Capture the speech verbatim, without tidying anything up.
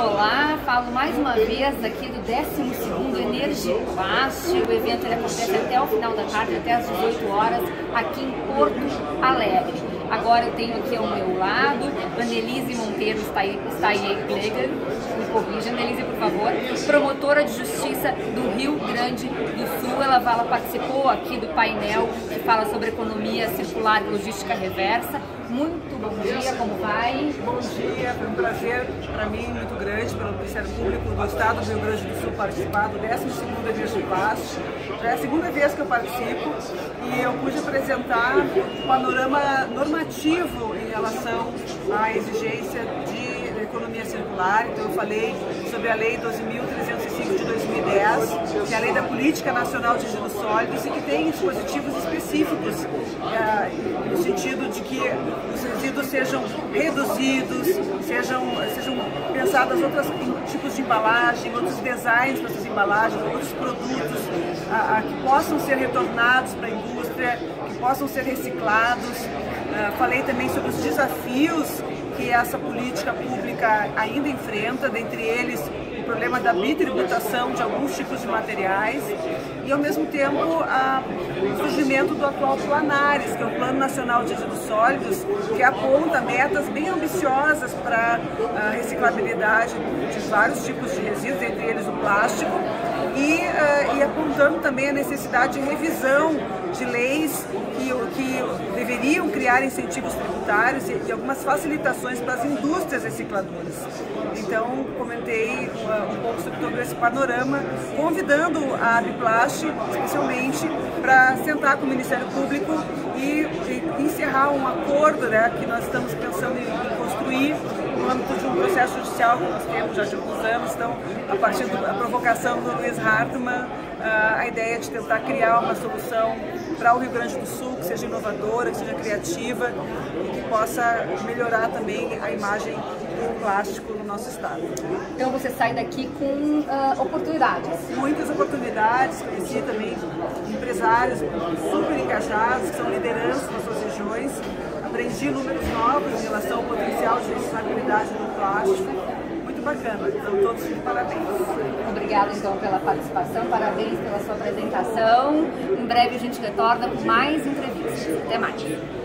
Olá, falo mais uma vez aqui do décimo segundo Energiplast. O evento ele acontece até o final da tarde, até às dezoito horas, aqui em Porto Alegre. Agora eu tenho aqui ao meu lado, Annelise Monteiro Steinegger, me corrija, Annelise, por favor, promotora de justiça do Rio Grande do Sul. Ela, ela participou aqui do painel que fala sobre economia circular e logística reversa. Muito bom dia, como vai? Bom dia, foi um prazer para mim muito grande pelo Ministério Público do Estado do Rio Grande do Sul participar do décimo segundo Energiplast. Já é a segunda vez que eu participo e eu pude apresentar um panorama normativo em relação à exigência de economia circular. Então eu falei sobre a Lei doze mil trezentos e cinco de dois mil e dez, que é a Lei da Política Nacional de Resíduos Sólidos e que tem dispositivos específicos é, no sentido de que os resíduos sejam reduzidos, sejam, sejam pensadas outros tipos de embalagem, outros designs para essas embalagens, outros produtos a, a, que possam ser retornados para a indústria, que possam ser reciclados. Uh, falei também sobre os desafios que essa política pública ainda enfrenta, dentre eles o problema da bitributação de alguns tipos de materiais e, ao mesmo tempo, a, o surgimento do atual Planares, que é o Plano Nacional de Resíduos Sólidos, que aponta metas bem ambiciosas para a reciclabilidade de vários tipos de resíduos, entre eles o plástico, e, uh, e apontando também a necessidade de revisão de leis que, que deveriam criar incentivos tributários e, e algumas facilitações para as indústrias recicladoras. Então, comentei uh, um pouco sobre todo esse panorama, convidando a Abiplast, especialmente, para sentar com o Ministério Público e, e encerrar um acordo, né, que nós estamos pensando em, em construir no âmbito de um processo judicial que nós temos já de alguns anos. Então, a partir da provocação do Luiz Hartmann, a ideia de tentar criar uma solução para o Rio Grande do Sul que seja inovadora, que seja criativa e que possa melhorar também a imagem do plástico no nosso estado. Então você sai daqui com uh, oportunidades? Muitas oportunidades, conheci também empresários super engajados, que são lideranças nas suas regiões, aprendi números novos em relação ao potencial de reciclabilidade do plástico. Muito bacana, então todos de parabéns. Obrigada então pela participação, parabéns pela sua apresentação. Em breve a gente retorna com mais entrevistas. Até mais.